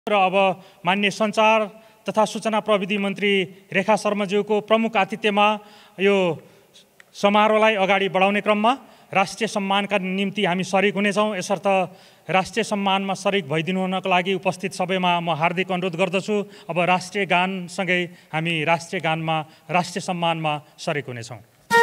र अब माननीय सञ्चार तथा सूचना प्रविधि मन्त्री रेखा शर्माज्यूको प्रमुख आतिथ्यमा यो समारोहलाई अगाडि बढाउने क्रममा राष्ट्रिय सम्मानका निम्ति हामी सरिक हुनेछौँ। यसर्थ राष्ट्रिय सम्मानमा सरिक भइदिनु हुनको लागि उपस्थित सबैमा म हार्दिक अनुरोध गर्दछु। अब राष्ट्रिय गानसँगै हामी राष्ट्रिय गानमा राष्ट्रिय सम्मानमा सरिक हुनेछौँ।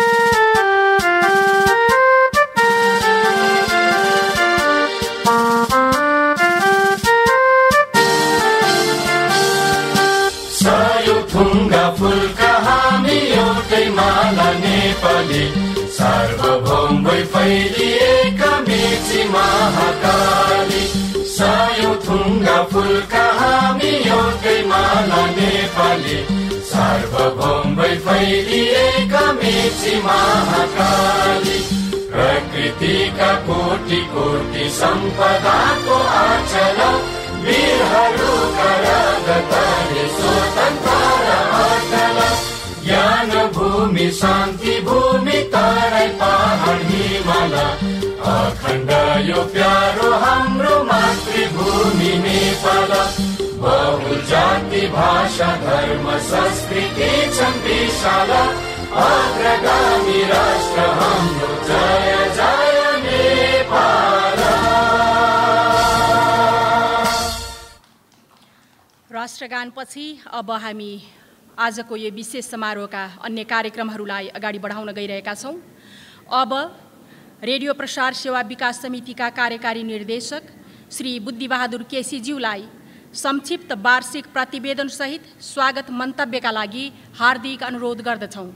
थुङ्गा फुलका हामी एउटै माला नेपाली, सार्वभौम भई फैलिएका मेची महाकाली। सयौं थुङ्गा फुलका हामी एउटै माला नेपाली, सार्वभौम भई फैलिएका मेची महाकाली। प्रकृतिका कोटि कोटि सम्पदाको आचल, वीरहरूका रगतले स्वतन्त्र अटल। ज्ञान भूमि शान्ति भूमि तराई पहाड हिमाल, अखण्ड यो प्यारो हाम्रो मातृभूमि नेपाल। बहु जाति भाषा धर्म संस्कृति छन् विशाल, अग्रगामी राष्ट्र हाम्रो जय जय नेपाल। राष्ट्रगानपछि अब हामी आजको यो विशेष समारोहका अन्य कार्यक्रमहरूलाई अगाडि बढाउन गइरहेका छौँ। अब रेडियो प्रसार सेवा विकास समितिका कार्यकारी निर्देशक श्री बुद्धिबहादुर केसीज्यूलाई संक्षिप्त वार्षिक प्रतिवेदनसहित स्वागत मन्तव्यका लागि हार्दिक अनुरोध गर्दछौँ।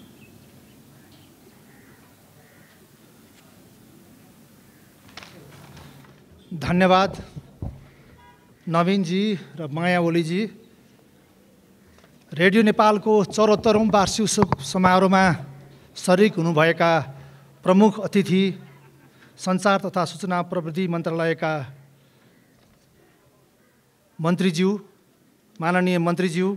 धन्यवाद नवीनजी र माया ओलीजी। रेडियो नेपालको 74औं वार्षिक समारोहमा सरिक हुनुभएका प्रमुख अतिथि, सञ्चार तथा सूचना प्रविधि मन्त्रालयका मन्त्रीज्यू, माननीय मन्त्रीज्यू,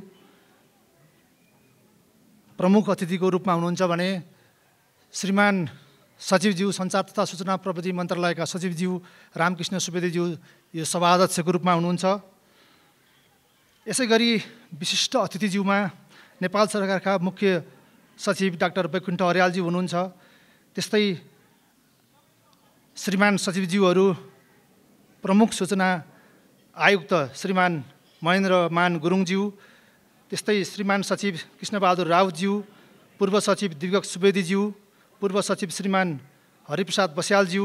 प्रमुख अतिथिको रूपमा हुनुहुन्छ भने श्रीमान सचिवज्यू, सञ्चार तथा सूचना प्रविधि मन्त्रालयका सचिवज्यू रामकृष्ण सुवेदीज्यू यो सभाध्यक्षको रूपमा हुनुहुन्छ। यसै गरी विशिष्ट अतिथिज्यूमा नेपाल सरकारका मुख्य सचिव डाक्टर वैकुण्ठ अर्यालज्यू हुनुहुन्छ। त्यस्तै श्रीमान सचिवज्यूहरू, प्रमुख सूचना आयुक्त श्रीमान महेन्द्रमान गुरुङज्यू, त्यस्तै श्रीमान सचिव कृष्णबहादुर राउतज्यू, पूर्व सचिव दिवक सुवेदीज्यू, पूर्व सचिव श्रीमान हरिप्रसाद बस्यालज्यू,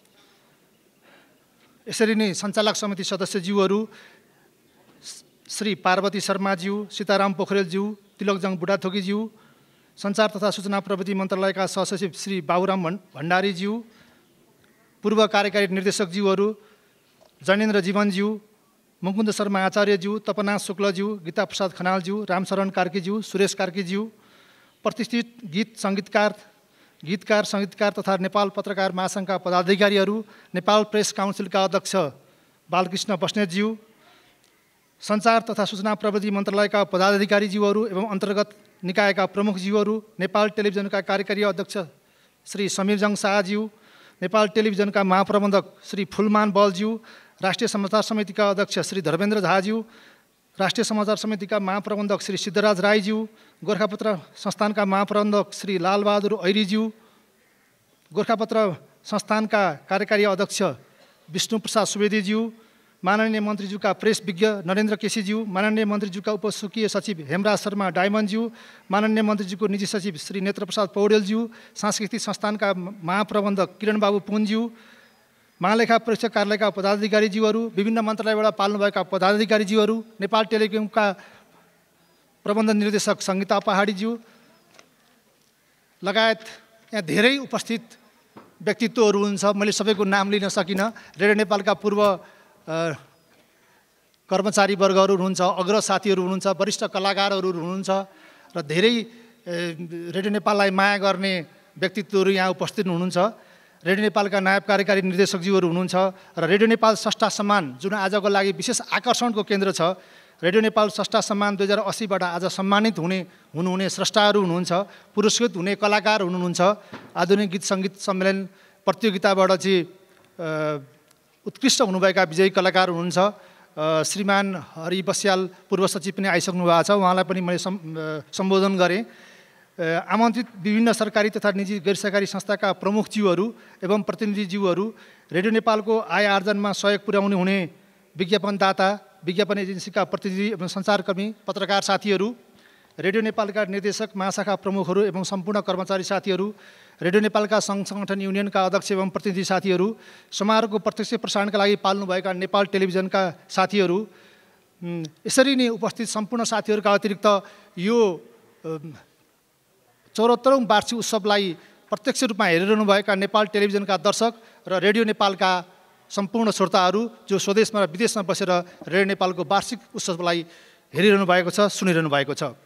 यसरी नै सञ्चालक समिति सदस्यज्यूहरू श्री पार्वती शर्माज्यू, सीताराम पोखरेलज्यू, तिलकजङ बुढाथोकीज्यू, सञ्चार तथा सूचना प्रविधि मन्त्रालयका सहसचिव श्री बाबुराम भण्डारीज्यू, पूर्व कार्यकारी निर्देशकज्यूहरू जनेन्द्र जीवनज्यू, मुकुन्द शर्मा आचार्यज्यू, तपना शुक्लज्यू, गीता प्रसाद खनालज्यू, रामशरण कार्कीज्यू, सुरेश कार्कीज्यू, प्रतिष्ठित गीतकार सङ्गीतकार तथा नेपाल पत्रकार महासङ्घका पदाधिकारीहरू, नेपाल प्रेस काउन्सिलका अध्यक्ष बालकृष्ण बस्नेतज्यू, सञ्चार तथा सूचना प्रविधि मन्त्रालयका पदाधिकारीज्यूहरू एवं अन्तर्गत निकायका प्रमुखज्यूहरू, नेपाल टेलिभिजनका कार्यकारी अध्यक्ष श्री समीरजङ शाहज्यू, नेपाल टेलिभिजनका महाप्रबन्धक श्री फुलमान बलज्यू, राष्ट्रिय समाचार समितिका अध्यक्ष श्री धर्मेन्द्र झाज्यू, राष्ट्रिय समाचार समितिका महाप्रबन्धक श्री सिद्धराज राईज्यू, गोर्खापत्र संस्थानका महाप्रबन्धक श्री लालबहादुर ऐरीज्यू, गोर्खापत्र संस्थानका कार्यकारी अध्यक्ष विष्णुप्रसाद सुवेदीज्यू, माननीय मन्त्रीज्यूका प्रेस विज्ञ नरेन्द्र केसीज्यू, माननीय मन्त्रीज्यूका उपस्वकीय सचिव हेमराज शर्मा डायमन्डज्यू, माननीय मन्त्रीज्यूको निजी सचिव श्री नेत्रप्रसाद पौडेलज्यू, सांस्कृतिक संस्थानका महाप्रबन्धक किरणबाबु पुनज्यू, महालेखा परीक्षक कार्यालयका पदाधिकारीज्यूहरू, विभिन्न मन्त्रालयबाट पाल्नुभएका पदाधिकारीज्यूहरू, नेपाल टेलिकमका प्रबन्ध निर्देशक सङ्गीता पहाडीज्यू लगायत यहाँ धेरै उपस्थित व्यक्तित्वहरू हुनुहुन्छ। मैले सबैको नाम लिन सकिनँ। रेडियो नेपालका पूर्व कर्मचारी वर्गहरू हुनुहुन्छ, अग्र साथीहरू हुनुहुन्छ, वरिष्ठ कलाकारहरू हुनुहुन्छ र धेरै रेडियो नेपाललाई माया गर्ने व्यक्तित्वहरू यहाँ उपस्थित हुनुहुन्छ। रेडियो नेपालका नायब कार्यकारी निर्देशकज्यूहरू हुनुहुन्छ र रेडियो नेपाल स्रष्टा सम्मान जुन आजको लागि विशेष आकर्षणको केन्द्र छ, रेडियो नेपाल स्रष्टा सम्मान 2080बाट आज सम्मानित हुनुहुने स्रष्टाहरू हुनुहुन्छ, पुरस्कृत हुने कलाकार हुनुहुन्छ। आधुनिक गीत सङ्गीत सम्मेलन प्रतियोगिताबाट चाहिँ उत्कृष्ट हुनुभएका विजयी कलाकार हुनुहुन्छ श्रीमान हरि बस्याल पूर्व सचिव पनि आइसक्नु भएको छ, उहाँलाई पनि मैले सम्बोधन गरेँ। आमन्त्रित विभिन्न सरकारी तथा निजी गैर सरकारी संस्थाका प्रमुखज्यूहरू एवं प्रतिनिधिज्यूहरू, रेडियो नेपालको आय आर्जनमा सहयोग पुर्याउने हुने विज्ञापनदाता, विज्ञापन एजेन्सीका प्रतिनिधि एवं सञ्चारकर्मी, पत्रकार साथीहरू, रेडियो नेपालका निर्देशक, महाशाखा प्रमुखहरू एवं सम्पूर्ण कर्मचारी साथीहरू, रेडियो नेपालका सङ्घ सङ्गठन युनियनका अध्यक्ष एवं प्रतिनिधि साथीहरू, समारोहको प्रत्यक्ष प्रसारणका लागि पाल्नुभएका नेपाल टेलिभिजनका साथीहरू, यसरी नै उपस्थित सम्पूर्ण साथीहरूका अतिरिक्त यो 74औं वार्षिक उत्सवलाई प्रत्यक्ष रूपमा हेरिरहनुभएका नेपाल टेलिभिजनका दर्शक र रेडियो नेपालका सम्पूर्ण श्रोताहरू जो स्वदेशमा र विदेशमा बसेर रेडियो नेपालको वार्षिक उत्सवलाई हेरिरहनु भएको छ, सुनिरहनु भएको छ।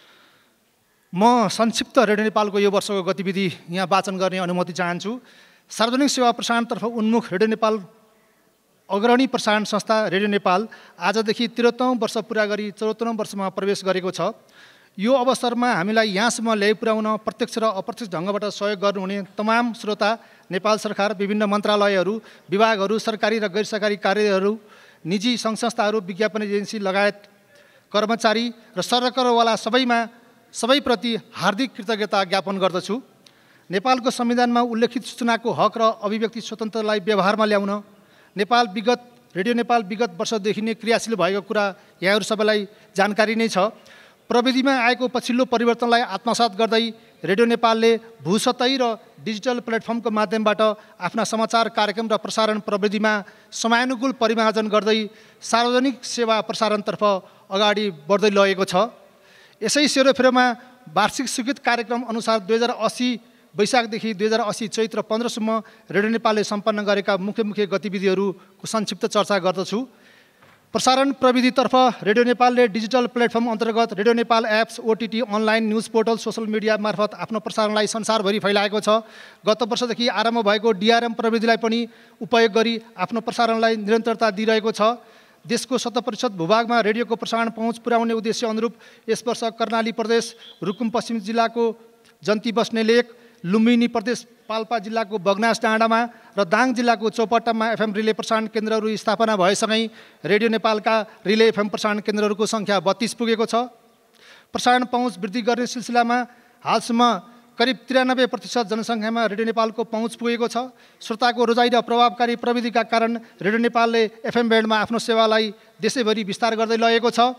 म संक्षिप्त रेडियो नेपालको यो वर्षको गतिविधि यहाँ वाचन गर्ने अनुमति चाहन्छु। सार्वजनिक सेवा प्रसारणतर्फ उन्मुख रेडियो नेपाल अग्रणी प्रसारण संस्था रेडियो नेपाल आजदेखि 73औं वर्ष पुरा गरी 74औं वर्षमा प्रवेश गरेको छ। यो अवसरमा हामीलाई यहाँसम्म ल्याइ पुर्याउन प्रत्यक्ष र अप्रत्यक्ष ढङ्गबाट सहयोग गर्नुहुने तमाम श्रोता, नेपाल सरकार, विभिन्न मन्त्रालयहरू, विभागहरू, सरकारी र गैर सरकारी कार्यालयहरू, निजी सङ्घ संस्थाहरू, विज्ञापन एजेन्सी लगायत कर्मचारी र सरकारवाला सबैप्रति हार्दिक कृतज्ञता ज्ञापन गर्दछु। नेपालको संविधानमा उल्लेखित सूचनाको हक र अभिव्यक्ति स्वतन्त्रतालाई व्यवहारमा ल्याउन रेडियो नेपाल विगत वर्षदेखि नै क्रियाशील भएको कुरा यहाँहरू सबैलाई जानकारी नै छ। प्रविधिमा आएको पछिल्लो परिवर्तनलाई आत्मसात गर्दै रेडियो नेपालले भूसतही र डिजिटल प्लेटफर्मको माध्यमबाट आफ्ना समाचार कार्यक्रम र प्रसारण प्रविधिमा समयानुकूल परिमार्जन गर्दै सार्वजनिक सेवा प्रसारणतर्फ अगाडि बढ्दै लगेको छ। यसै सेरोफेरोमा वार्षिक स्वीकृत कार्यक्रम अनुसार 2080 वैशाखदेखि 2080 चैत्र 15सम्म रेडियो नेपालले सम्पन्न गरेका मुख्य गतिविधिहरूको संक्षिप्त चर्चा गर्दछु। प्रसारण प्रविधितर्फ रेडियो नेपालले डिजिटल प्लेटफर्म अन्तर्गत radio Nepal apps, OTT, online news portal, social media मार्फत आफ्नो प्रसारणलाई संसारभरि फैलाएको छ। गत वर्षदेखि आरम्भ भएको DRM प्रविधिलाई पनि उपयोग गरी आफ्नो प्रसारणलाई निरन्तरता दिइरहेको छ। देशको 70% भूभागमा रेडियोको प्रसारण पहुँच पुर्याउने उद्देश्य अनुरूप यस वर्ष कर्णाली प्रदेश, रुकुम पश्चिम जिल्लाको जन्ती बस्ने लेक, लुम्बिनी प्रदेश पाल्पा जिल्लाको बगनास डाँडामा र दाङ जिल्लाको चौपट्टामा FM रिले प्रसारण केन्द्रहरू स्थापना भएसँगै रेडियो नेपालका रिले FM प्रसारण केन्द्रहरूको सङ्ख्या 32 पुगेको छ। प्रसारण पहुँच वृद्धि गर्ने सिलसिलामा हालसम्म करिब 93% जनसङ्ख्यामा रेडियो नेपालको पहुँच पुगेको छ। श्रोताको रोजाइ र प्रभावकारी प्रविधिका कारण रेडियो नेपालले FM ब्यान्डमा आफ्नो सेवालाई देशैभरि विस्तार गर्दै लगेको छ।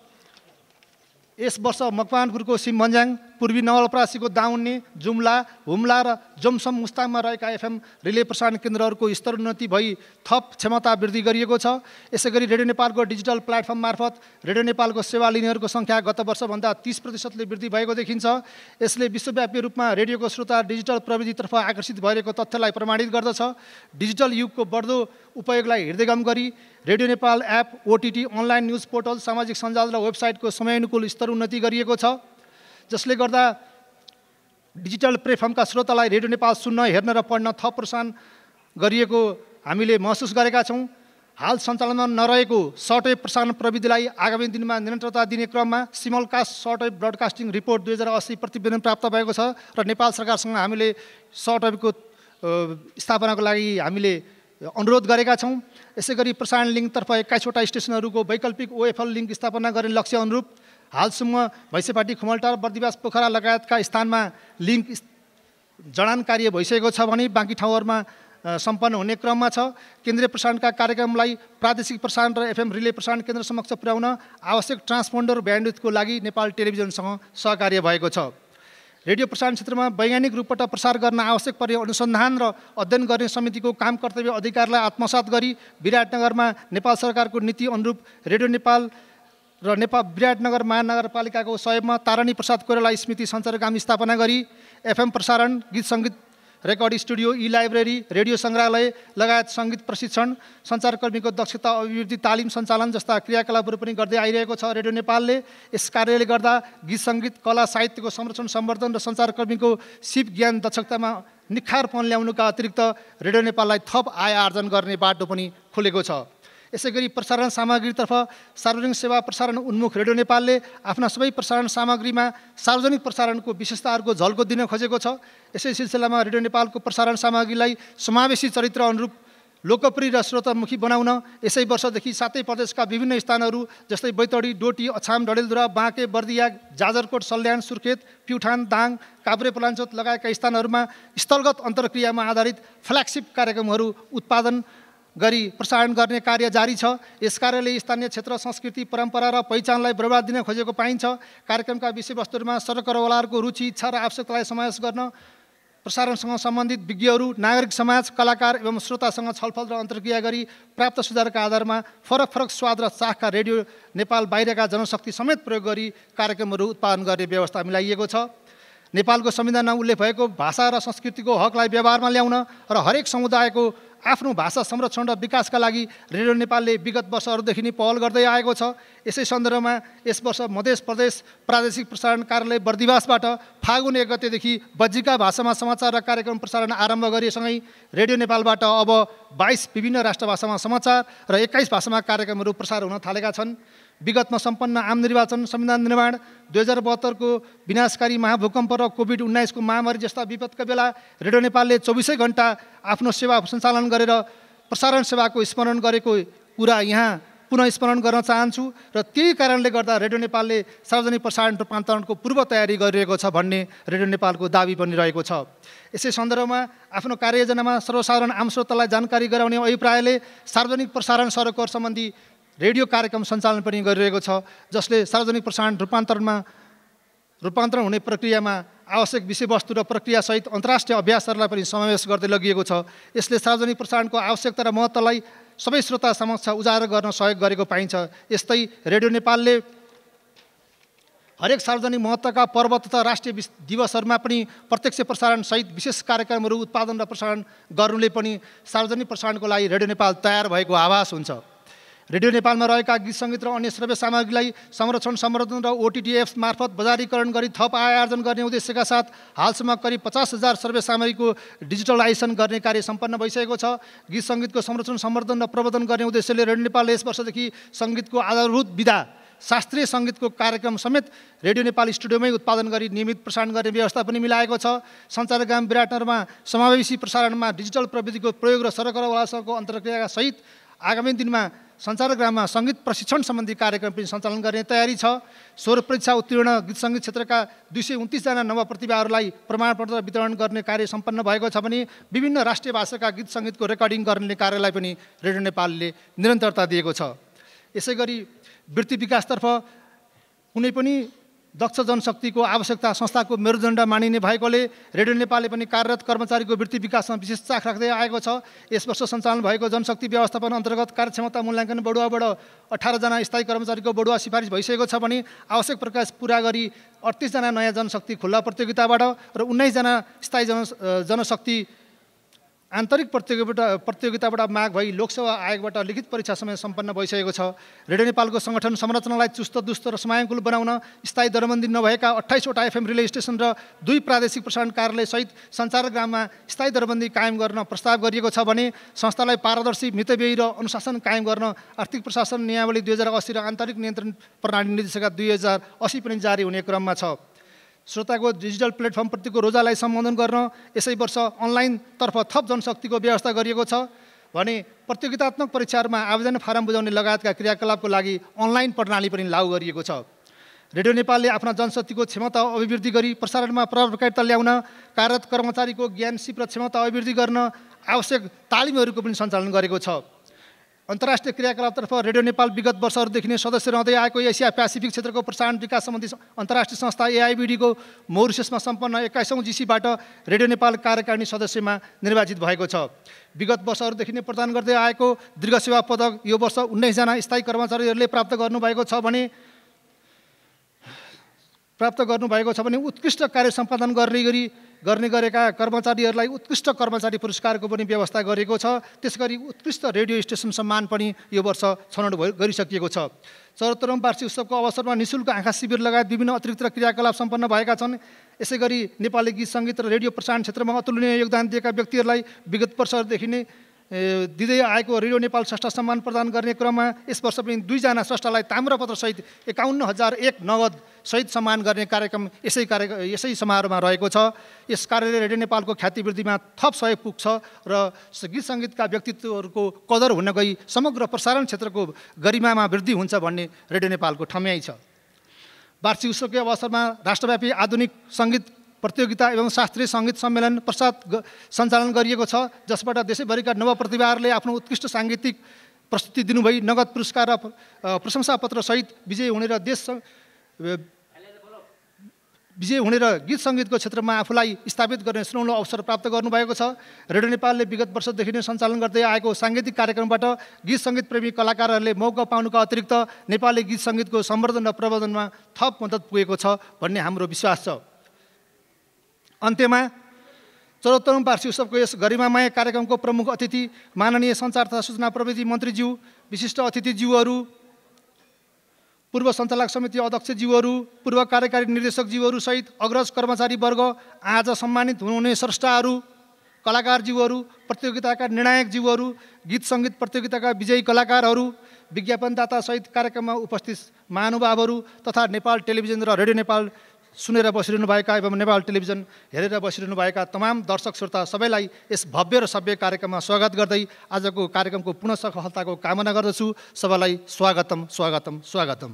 यस वर्ष मकवानपुरको सिमभन्ज्याङ, पूर्वी नवलपरासीको दाउन्ने, जुम्ला, हुम्ला र जोमसम मुस्ताङमा रहेका FM रिले प्रसारण केन्द्रहरूको स्तरोन्नति भई थप क्षमता वृद्धि गरिएको छ। यसै गरी रेडियो नेपालको डिजिटल प्लेटफर्म मार्फत रेडियो नेपालको सेवा लिनेहरूको सङ्ख्या गत वर्षभन्दा 30% वृद्धि भएको देखिन्छ। यसले विश्वव्यापी रूपमा रेडियोको श्रोता डिजिटल प्रविधितर्फ आकर्षित भएको तथ्यलाई प्रमाणित गर्दछ। डिजिटल युगको बढ्दो उपयोगलाई हृदयगम गरी radio Nepal app, OTT, online news portal, सामाजिक सञ्जाल र वेबसाइटको समयानुकूल स्तरोन्नति गरिएको छ, जसले गर्दा डिजिटल प्लेटफर्मका श्रोतालाई रेडियो नेपाल सुन्न, हेर्न र पढ्न थप प्रोत्साहन गरिएको हामीले महसुस गरेका छौँ। हाल सञ्चालनमा नरहेको सर्टवेभ प्रसारण प्रविधिलाई आगामी दिनमा निरन्तरता दिने क्रममा सिमलकास्ट सर्टवेभ ब्रडकास्टिङ रिपोर्ट 2080 प्रतिवेदन प्राप्त भएको छ र नेपाल सरकारसँग हामीले सर्टवेभको स्थापनाको लागि हामीले अनुरोध गरेका छौँ। यसै गरी प्रसारण लिङ्कतर्फ 21वटा स्टेसनहरूको वैकल्पिक OFL लिङ्क स्थापना गर्ने लक्ष्य अनुरूप हालसम्म भैँसेपाटी, खुमलटार, बर्दिवास, पोखरा लगायतका स्थानमा लिङ्क जडान कार्य भइसकेको छ भने बाँकी ठाउँहरूमा सम्पन्न हुने क्रममा छ। केन्द्रीय प्रसारणका कार्यक्रमलाई प्रादेशिक प्रसारण र FM रिले प्रसारण केन्द्र समक्ष पुर्याउन आवश्यक ट्रान्सपोन्डर ब्यान्डविड्थको लागि नेपाल टेलिभिजनसँग सहकार्य भएको छ। रेडियो प्रसारण क्षेत्रमा वैज्ञानिक रूपबाट प्रसार गर्न आवश्यक पर्ने अनुसन्धान र अध्ययन गर्ने समितिको काम कर्तव्य अधिकारलाई आत्मसात गरी विराटनगरमा नेपाल सरकारको नीति अनुरूप रेडियो नेपाल र विराटनगर महानगरपालिकाको सहयोगमा तारानी प्रसाद कोइराला स्मृति सञ्चारकाम स्थापना गरी FM प्रसारण, गीत सङ्गीत रेकर्ड स्टुडियो, ई-लाइब्रेरी, रेडियो सङ्ग्रहालय लगायत सङ्गीत प्रशिक्षण, सञ्चारकर्मीको दक्षता अभिवृद्धि तालिम सञ्चालन जस्ता क्रियाकलापहरू पनि गर्दै आइरहेको छ रेडियो नेपालले। यस कार्यले गर्दा गीत सङ्गीत, कला साहित्यको संरक्षण, सम्वर्धन र सञ्चारकर्मीको सिप ज्ञान दक्षतामा निखारपन ल्याउनुका अतिरिक्त रेडियो नेपाललाई थप आय आर्जन गर्ने बाटो पनि खुलेको छ। यसै गरी प्रसारण सामग्रीतर्फ सार्वजनिक सेवा प्रसारण उन्मुख रेडियो नेपालले आफ्ना सबै प्रसारण सामग्रीमा सार्वजनिक प्रसारणको विशेषताहरूको झल्को दिन खोजेको छ। यसै सिलसिलामा रेडियो नेपालको प्रसारण सामग्रीलाई समावेशी चरित्र अनुरूप लोकप्रिय र श्रोतामुखी बनाउन यसै वर्षदेखि 7 प्रदेशका विभिन्न स्थानहरू जस्तै बैतडी, डोटी, अछाम, डडेलधुरा, बाँके, बर्दिया, जाजरकोट, सल्यान, सुर्खेत, प्युठान, दाङ, काभ्रेपलाञ्चोक लगायतका स्थानहरूमा स्थलगत अन्तर्क्रियामा आधारित फ्ल्यागशिप कार्यक्रमहरू उत्पादन गरी प्रसारण गर्ने कार्य जारी छ। यस कार्यले स्थानीय क्षेत्र, संस्कृति, परम्परा र पहिचानलाई बढावा दिन खोजेको पाइन्छ। कार्यक्रमका विषयवस्तुहरूमा सरकारवालाहरूको रुचि, इच्छा र आवश्यकतालाई समावेश गर्न प्रसारणसँग सम्बन्धित विज्ञहरू, नागरिक समाज, कलाकार एवं श्रोतासँग छलफल र अन्तर्क्रिया गरी प्राप्त सुधारका आधारमा फरक फरक स्वाद र चाखका रेडियो नेपाल बाहिरका जनशक्ति समेत प्रयोग गरी कार्यक्रमहरू उत्पादन गर्ने व्यवस्था मिलाइएको छ। नेपालको संविधानमा उल्लेख भएको भाषा र संस्कृतिको हकलाई व्यवहारमा ल्याउन र हरेक समुदायको आफ्नो भाषा संरक्षण र विकासका लागि रेडियो नेपालले विगत वर्षहरूदेखि नै पहल गर्दै आएको छ। यसै सन्दर्भमा यस वर्ष मध्य प्रदेश प्रादेशिक प्रसारण कार्यालय बर्दिवासबाट फागुन 1 गतेदेखि बज्जिका भाषामा समाचार र कार्यक्रम प्रसारण आरम्भ गरिएसँगै रेडियो नेपालबाट अब 22 विभिन्न राष्ट्रभाषामा समाचार र 21 भाषामा कार्यक्रमहरू प्रसार हुन थालेका छन्। विगतमा सम्पन्न आम निर्वाचन, संविधान निर्माण, 2072 को विनाशकारी महाभूकम्प र कोभिड-19 को महामारी जस्ता विपदका बेला रेडियो नेपालले 24 घण्टा आफ्नो सेवा सञ्चालन गरेर प्रसारण सेवाको स्मरण गरेको कुरा यहाँ पुनः स्मरण गर्न चाहन्छु र त्यही कारणले गर्दा रेडियो नेपालले सार्वजनिक प्रसारण रूपान्तरणको पूर्व तयारी गरिरहेको छ भन्ने रेडियो नेपालको दाबी पनि रहेको छ। यसै सन्दर्भमा आफ्नो कार्ययोजनामा सर्वसाधारण आम श्रोतालाई जानकारी गराउने अभिप्रायले सार्वजनिक प्रसारण सरोकार सम्बन्धी रेडियो कार्यक्रम सञ्चालन पनि गरिरहेको छ, जसले सार्वजनिक प्रसारण रूपान्तरण हुने प्रक्रियामा आवश्यक विषयवस्तु र प्रक्रियासहित अन्तर्राष्ट्रिय अभ्यासहरूलाई पनि समावेश गर्दै लगिएको छ। यसले सार्वजनिक प्रसारणको आवश्यकता र महत्त्वलाई सबै श्रोता समक्ष उजागर गर्न सहयोग गरेको पाइन्छ। यस्तै रेडियो नेपालले हरेक सार्वजनिक महत्त्वका पर्व तथा राष्ट्रिय दिवसहरूमा पनि प्रत्यक्ष प्रसारणसहित विशेष कार्यक्रमहरू उत्पादन र प्रसारण गर्नुले पनि सार्वजनिक प्रसारणको लागि रेडियो नेपाल तयार भएको आभास हुन्छ। रेडियो नेपालमा रहेका गीत सङ्गीत र अन्य श्रव्य सामग्रीलाई संरक्षण, सम्वर्धन र OTT मार्फत बजारीकरण गरी थप आय आर्जन गर्ने उद्देश्यका साथ हालसम्म करिब 50,000 श्रव्य सामग्रीको डिजिटलाइजेसन गर्ने कार्य सम्पन्न भइसकेको छ। गीत सङ्गीतको संरक्षण, सम्वर्धन र प्रवर्धन गर्ने उद्देश्यले रेडियो नेपालले यस वर्षदेखि सङ्गीतको आधारभूत विधा शास्त्रीय सङ्गीतको कार्यक्रम समेत रेडियो नेपाल स्टुडियोमै उत्पादन गरी नियमित प्रसारण गर्ने व्यवस्था पनि मिलाएको छ। सञ्चारग्राम विराटनगरमा समावेशी प्रसारणमा डिजिटल प्रविधिको प्रयोग र सरकारवालासँगको अन्तर्क्रियाका सहित आगामी दिनमा सञ्चारग्राममा सङ्गीत प्रशिक्षण सम्बन्धी कार्यक्रम पनि सञ्चालन गर्ने तयारी छ। स्वर परीक्षा उत्तीर्ण गीत सङ्गीत क्षेत्रका 229 जना नव प्रतिभाहरूलाई प्रमाणपत्र वितरण गर्ने कार्य सम्पन्न भएको छ भने विभिन्न राष्ट्रिय भाषाका गीत सङ्गीतको रेकर्डिङ गर्ने कार्यलाई पनि रेडियो नेपालले निरन्तरता दिएको छ। यसै गरी वृत्ति विकासतर्फ कुनै पनि दक्ष जनशक्तिको आवश्यकता संस्थाको मेरुदण्ड मानिने भएकोले रेडियो नेपालले पनि कार्यरत कर्मचारीको वृत्ति विकासमा विशेष चाख राख्दै आएको छ। यस वर्ष सञ्चालन भएको जनशक्ति व्यवस्थापन अन्तर्गत कार्यक्षमता मूल्याङ्कन बढुवाबाट 18 जना स्थायी कर्मचारीको बढुवा सिफारिस भइसकेको छ भने आवश्यक प्रकाश पुरा गरी 38 जना नयाँ जनशक्ति खुल्ला प्रतियोगिताबाट र 19 जना स्थायी जनशक्ति आन्तरिक प्रतियोगिताबाट माग भई लोकसेवा आयोगबाट लिखित परीक्षा समय सम्पन्न भइसकेको छ। रेडियो नेपालको सङ्गठन संरचनालाई चुस्त दुस्त र समयाङ्कुल बनाउन स्थायी दरबन्दी नभएका 28 वटा FM रिले स्टेसन र 2 प्रादेशिक प्रसारण कार्यालय सहित सञ्चारग्राममा स्थायी दरबन्दी कायम गर्न प्रस्ताव गरिएको छ भने संस्थालाई पारदर्शी, मितव्ययी र अनुशासन कायम गर्न आर्थिक प्रशासन नियमावली 2080 र आन्तरिक नियन्त्रण प्रणाली निर्देशिका 2080 पनि जारी हुने क्रममा छ। श्रोताको डिजिटल प्लेटफर्मप्रतिको रोजालाई सम्बोधन गर्न यसै वर्ष अनलाइनतर्फ थप जनशक्तिको व्यवस्था गरिएको छ भने प्रतियोगितात्मक परीक्षाहरूमा आवेदन फारम बुझाउने लगायतका क्रियाकलापको लागि अनलाइन प्रणाली पनि लागू गरिएको छ। रेडियो नेपालले आफ्ना जनशक्तिको क्षमता अभिवृद्धि गरी प्रसारणमा प्रभावकारिता ल्याउन कार्यरत कर्मचारीको ज्ञान सिप र क्षमता अभिवृद्धि गर्न आवश्यक तालिमहरूको पनि सञ्चालन गरेको छ। अन्तर्राष्ट्रिय क्रियाकलापतर्फ रेडियो नेपाल विगत वर्षहरूदेखि नै सदस्य रहँदै आएको एसिया प्यासिफिक क्षेत्रको प्रसारण विकास सम्बन्धी अन्तर्राष्ट्रिय संस्था AIBD को मोरिससमा सम्पन्न 21औं GC-बाट रेडियो नेपाल कार्यकारिणी सदस्यमा निर्वाचित भएको छ। विगत वर्षहरूदेखि नै प्रदान गर्दै आएको दीर्घ सेवा पदक यो वर्ष 19 जना स्थायी कर्मचारीहरूले प्राप्त गर्नुभएको छ भने उत्कृष्ट कार्य सम्पादन गर्ने गरेका कर्मचारीहरूलाई उत्कृष्ट कर्मचारी पुरस्कारको पनि व्यवस्था गरिएको छ। त्यसगरी उत्कृष्ट रेडियो स्टेसन सम्मान पनि यो वर्ष छनौट गरिसकिएको छ। 74औं वार्षिक उत्सवको अवसरमा निःशुल्क आँखा शिविर लगायत विभिन्न अतिरिक्त क्रियाकलाप सम्पन्न भएका छन्। यसै गरी नेपाली गीत सङ्गीत र रेडियो प्रसारण क्षेत्रमा अतुलनीय योगदान दिएका व्यक्तिहरूलाई विगत वर्षहरूदेखि नै दिँदै आएको रेडियो नेपाल स्रष्टा सम्मान प्रदान गर्ने क्रममा यस वर्ष पनि 2 जना स्रष्टालाई ताम्रपत्रसहित 51,001 नगद सहित सम्मान गर्ने कार्यक्रम यसै समारोहमा रहेको छ। यस कार्यले रेडियो नेपालको ख्याति वृद्धिमा थप सहयोग पुग्छ र गीत सङ्गीतका व्यक्तित्वहरूको कदर हुन गई समग्र प्रसारण क्षेत्रको गरिमामा वृद्धि हुन्छ भन्ने रेडियो नेपालको ठम्याइ छ। वार्षिक उत्सवकै अवसरमा राष्ट्रव्यापी आधुनिक सङ्गीत प्रतियोगिता एवं शास्त्रीय सङ्गीत सम्मेलन सञ्चालन गरिएको छ, जसबाट देशैभरिका नवप्रतिभाहरूले आफ्नो उत्कृष्ट साङ्गीतिक प्रस्तुति दिनुभई नगद पुरस्कार र प्रशंसापत्रसहित विजयी हुने र गीत सङ्गीतको क्षेत्रमा आफूलाई स्थापित गर्ने सुनौलो अवसर प्राप्त गर्नुभएको छ। रेडियो नेपालले विगत वर्षदेखि नै सञ्चालन गर्दै आएको साङ्गीतिक कार्यक्रमबाट गीत सङ्गीत प्रेमी कलाकारहरूले मौका पाउनुका अतिरिक्त नेपाली गीत सङ्गीतको सम्वर्धन र प्रवर्धनमा थप मद्दत पुगेको छ भन्ने हाम्रो विश्वास छ। अन्त्यमा 74औं वार्षिक उत्सवको यस गरिमामय कार्यक्रमको प्रमुख अतिथि माननीय सञ्चार तथा सूचना प्रविधि मन्त्रीज्यू, विशिष्ट अतिथिज्यूहरू, पूर्व सञ्चालक समिति अध्यक्षज्यूहरू, पूर्व कार्यकारी निर्देशकज्यूहरू सहित अग्रज कर्मचारीवर्ग, आज सम्मानित हुनुहुने स्रष्टाहरू, कलाकारज्यूहरू, प्रतियोगिताका निर्णायकज्यूहरू, गीत सङ्गीत प्रतियोगिताका विजयी कलाकारहरू, विज्ञापनदाता सहित कार्यक्रममा उपस्थित महानुभावहरू तथा नेपाल टेलिभिजन र रेडियो नेपाल सुनेर बसिरहनुभएका एवं नेपाल टेलिभिजन हेरेर बसिरहनुभएका तमाम दर्शक श्रोता सबैलाई यस भव्य र सभ्य कार्यक्रममा स्वागत गर्दै आजको कार्यक्रमको पुनः सफलताको कामना गर्दछु। सबैलाई स्वागतम स्वागतम स्वागतम।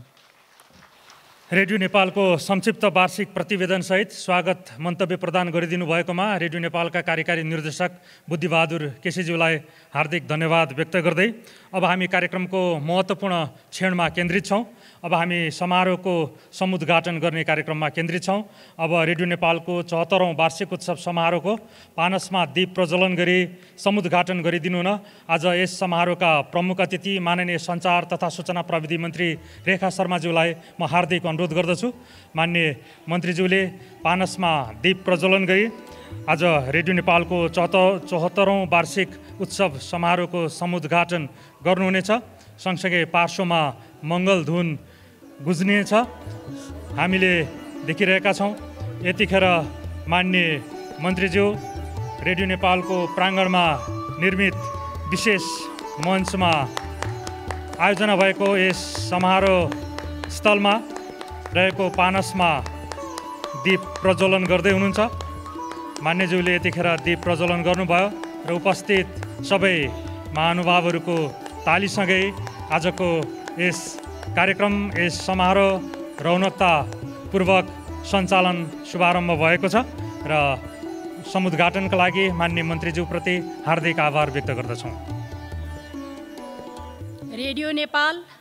रेडियो नेपालको संक्षिप्त वार्षिक प्रतिवेदनसहित स्वागत मन्तव्य प्रदान गरिदिनु भएकोमा रेडियो नेपालका कार्यकारी निर्देशक बुद्धिबहादुर केसीज्यूलाई हार्दिक धन्यवाद व्यक्त गर्दै अब हामी कार्यक्रमको महत्त्वपूर्ण क्षणमा केन्द्रित छौँ। अब हामी समारोहको समुद्घाटन गर्ने कार्यक्रममा केन्द्रित छौँ। अब रेडियो नेपालको 74औं वार्षिक उत्सव समारोहको पानसमा दीप प्रज्वलन गरी समुद्घाटन गरिदिनु हुन आज यस समारोहका प्रमुख अतिथि माननीय सञ्चार तथा सूचना प्रविधि मन्त्री रेखा शर्माज्यूलाई म हार्दिक अनुरोध गर्दछु। माननीय मन्त्रीज्यूले पानसमा दीप प्रज्वलन गरी आज रेडियो नेपालको 74औं वार्षिक उत्सव समारोहको समुद्घाटन गर्नुहुनेछ। सँगसँगै पार्श्वमा मङ्गलधुन गुज्नेछ, हामीले देखिरहेका छौँ। यतिखेर माननीय मन्त्रीज्यू रेडियो नेपालको प्राङ्गणमा निर्मित विशेष मञ्चमा आयोजना भएको यस समारोह स्थलमा रहेको पानसमा दीप प्रज्वलन गर्दै हुनुहुन्छ। मान्यज्यूले यतिखेर दीप प्रज्वलन गर्नुभयो र उपस्थित सबै महानुभावहरूको तालीसँगै आजको यस कार्यक्रम, यस समारोह रौनकतापूर्वक सञ्चालन शुभारम्भ भएको छ र समुद्घाटनका लागि माननीय मन्त्रीज्यूप्रति हार्दिक आभार व्यक्त गर्दछौँ। रेडियो नेपाल